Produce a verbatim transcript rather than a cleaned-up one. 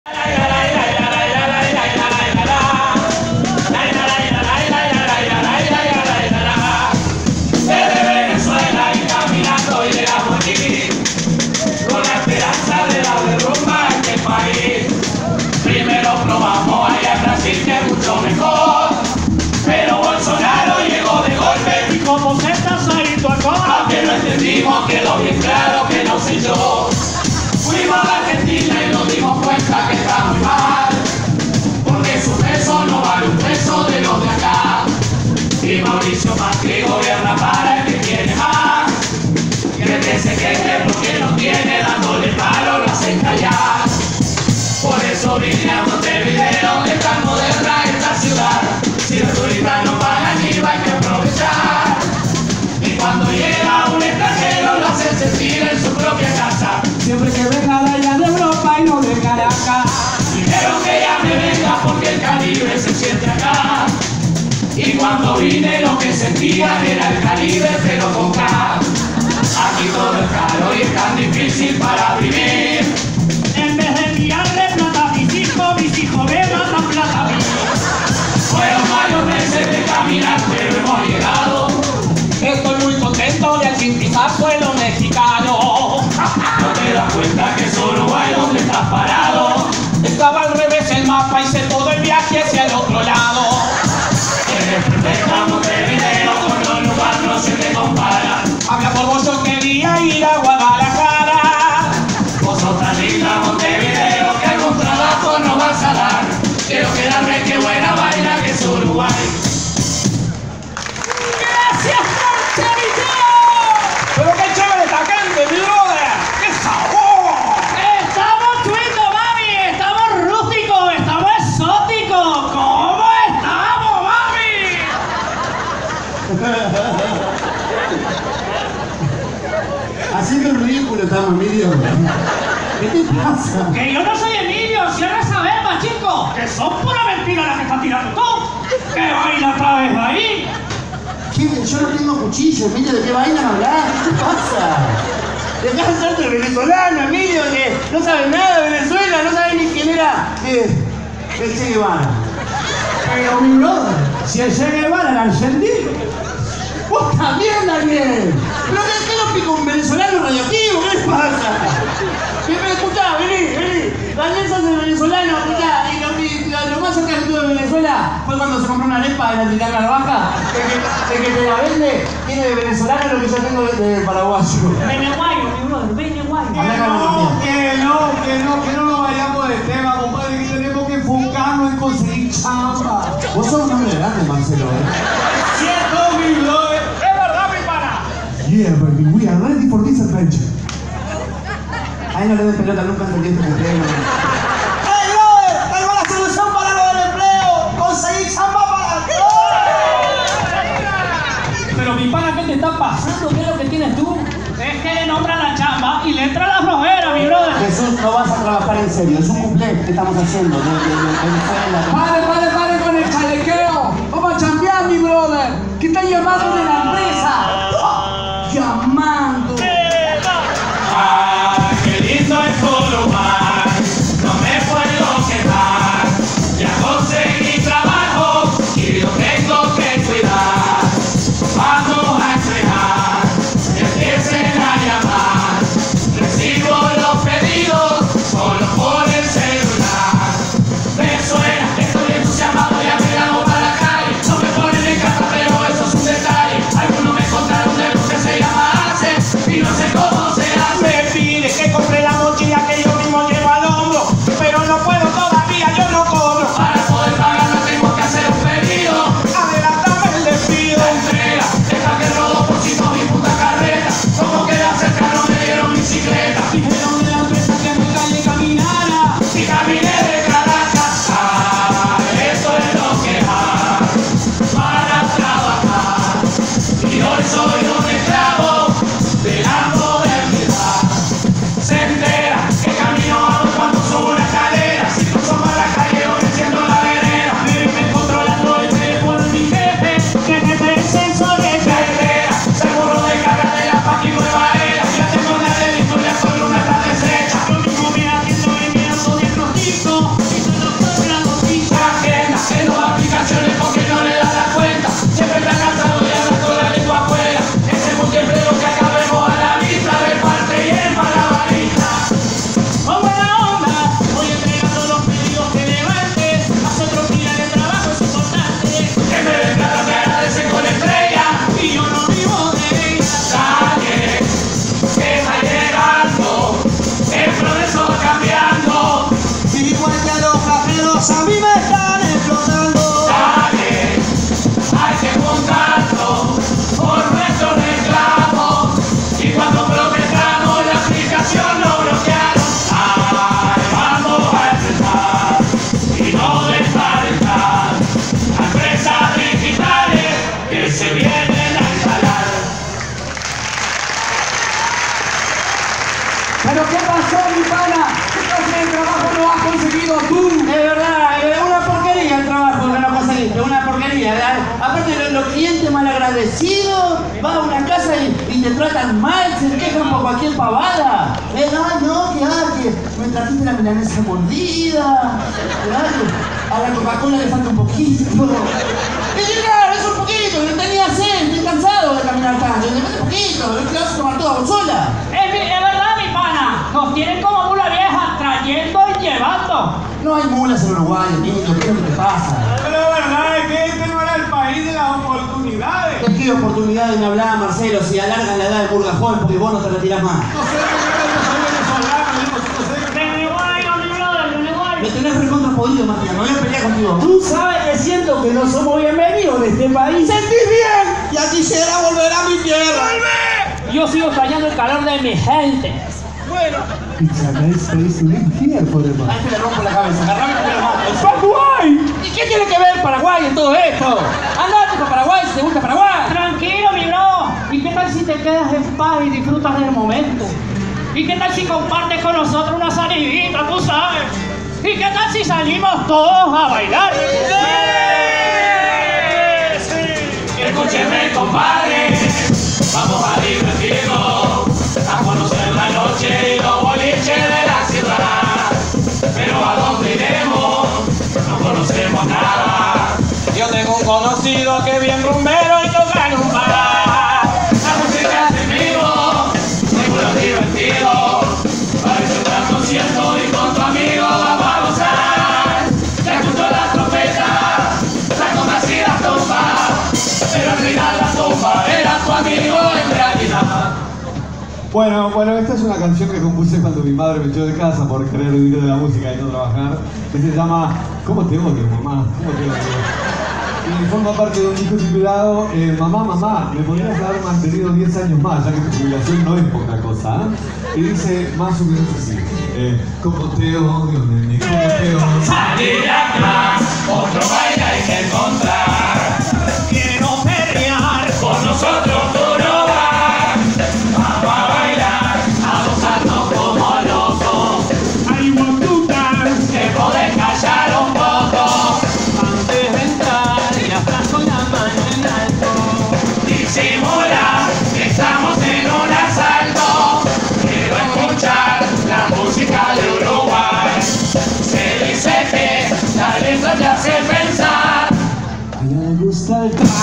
Desde Venezuela y caminando llegamos aquí, con la esperanza de la derrumba en este país. Primero probamos allá en Brasil, que es mucho mejor, pero Bolsonaro llegó de golpe y como se está saliendo acá, aunque no entendimos, quedó bien claro que no soy yo. Fuimos a la Argentina y nos dimos cuenta que está muy mal, porque su peso no vale un peso de los de acá. Y Mauricio Macri gobierna para el que tiene más, y el que se queje porque no tiene, dándole palo lo hacen callar. Por eso vine a Montevideo, es tan moderna esta ciudad. Si los turistas no pagan I V A hay que aprovechar, y cuando llega un extranjero lo hacen sentir en su propia casa. Siempre que venga de allá de Europa y no de Caracas. Dijeron que ya me venga porque el Caribe se siente acá. Y cuando vine lo que sentía era el Caribe pero con K. Aquí todo es caro y es tan difícil para vivir. En vez de enviarle plata a mis hijos, mis hijos me mandan plata a mí. Fueron varios meses de caminar pero hemos llegado. Estoy muy contento de aquí pisar suelo mexicano. No te das cuenta que es Uruguay donde estás parado. Estaba al revés el mapa, hice todo el viaje hacia el otro lado. Eres perfecta Montevideo, con los lugares no se te compara. Habla por vos, yo quería ir a Guadalajara. Vos sos tan linda Montevideo que algún trabajo nos vas a dar. Quiero quedarme, qué buena vaina que es Uruguay. ¡Gracias, Montevideo! Pero qué chévere esta gente, mi brother. ¡Qué sabor! Estamos chuitos, mami, estamos rústicos, estamos exóticos. ¿Cómo estamos, mami? Haciendo el ridículo estamos, Emilio. ¿Qué te pasa? Que yo no soy Emilio, si ahora sabemos, chicos, que son pura mentira las que estás tirando tú. ¿Qué vaina traes ahí? ¿Qué? Yo no tengo cuchillo, Emilio, ¿de qué vaina hablar? ¿Qué te pasa? Dejá de serte venezolano, Emilio, que no sabes nada de Venezuela, no sabes ni quién era eh, el Che Guevara. Pero mi brother, si el Che Guevara era argentino. ¡Vos también, Daniel! ¿Pero qué, qué lo pico un venezolano radioactivo? ¿Qué les pasa? Pero escuchá, vení, vení. Daniel sos el venezolano, escuchá. Y lo, y lo, lo más cerca que tuve de Venezuela fue cuando se compró una arepa en la Titana Baja. El que, el que te la vende tiene de venezolano lo que yo tengo de, de paraguayo. Veneguayo, mi brother, Veneguayo. Habla con No, que no, que no, que no nos vayamos de tema, compadre, que tenemos que enfocarnos en conseguir chamba. Vos sos un hombre grande, Marcelo, ¿eh? Cierto, mi brother. Es verdad, mi pana. Yeah, baby, we are ready for this adventure. Ahí no le den pelota nunca antes de este cumpleaños. ¡Hey, brother! ¡Tengo la solución para lo del empleo! ¡Conseguir chamba para todos! Pero mi pana, ¿qué te está pasando? ¿Qué es lo que tienes tú? Es que le nombran la chamba y le entra la flojera, mi brother. Jesús, no vas a trabajar en serio. Es un cumple que estamos haciendo de, de, de Venezuela. ¡Pare, pare, pare con el chalequeo! ¡Vamos a chambear, mi brother! ¿Qué están llamando de la empresa? ¡Llamando! ¡Ah, qué lindo es Uruguay! No me puedo quejar. Ya conseguí trabajo y lo tengo que cuidar. Vamos a entregar, empiecen a llamar. Recibo los pedidos solo por el celular. Me suena, estoy entusiasmado, ya me llamo para la calle. No me ponen en casa, pero eso es un detalle. cualquier pavada. Eh, no, no, que ah, que me trajiste la milanesa mordida. Claro, a la Coca-Cola le falta un poquito. Y claro, es un poquito, yo tenía sed, estoy cansado de caminar tanto. Le falta un poquito, ¿qué vas a tomar toda sola? Es, mi- es verdad, mi pana. Nos tienen como mula vieja, trayendo y llevando. No hay mulas en Uruguay, niño, ¿qué es lo que te pasa? Pero la verdad es que este no era el país de las oportunidades. ¿De qué oportunidad me hablaba Marcelo si alargan la edad de Burga Joven porque vos no te retirás más? No sé, yo soy venezolano, yo no sé. De Uruguay, mi brother, de Uruguay. Me tenés recontra podido, Matías, no voy a pelear contigo. Tú sabes que siento que no somos bienvenidos en este país. ¡Sentís bien! Ya quisiera volver a mi tierra. Yo sigo extrañando el calor de mi gente. Pizza es un infierno, hermano. A este le rompo la cabeza, agarrame con la mano. ¡Paraguay! ¿Y qué tiene que ver Paraguay en todo esto? Andate para Paraguay si te gusta Paraguay. Tranquilo, mi bro. ¿Y qué tal si te quedas en paz y disfrutas del momento? ¿Y qué tal si compartes con nosotros una salidita, tú sabes? ¿Y qué tal si salimos todos a bailar? Escúcheme, compadre, vamos a divertirnos, a conocer la noche y los boliches de la ciudad. Pero a dónde iremos, no conocemos nada. Yo tengo un conocido que es bien rumbero y toca en un bar. La música es en vivo, seguro es divertido. Parece un gran concierto y con tu amigo vamos a gozar. Ya escucho la trompeta, la congas y la tumba. Pero al final la tumba era tu amigo en realidad. Bueno, bueno, esta es una canción que compuse cuando mi madre me echó de casa por querer vivir de la música y no trabajar, que se llama ¿Cómo te odio, mamá? ¿Cómo te odio? Y forma parte de un disco titulado eh, Mamá, mamá, me podrías haber mantenido diez años más, ya que tu jubilación no es poca cosa, ¿eh? Y dice más o menos así, eh, ¿cómo te odio, nene? ¿Cómo te odio? Salir de acá, otro baile hay que encontrar. Quiero pelear. Con nosotros tú no vas. Vamos a bailar, a gozarnos como locos. I want to dance. Te podés callar un poco. Antes de entrar, ya estás con la mano en alto. Disimula que estamos en un asalto. Quiero escuchar la música de Uruguay. Se dice que talento te hace pensar. A ella le gusta el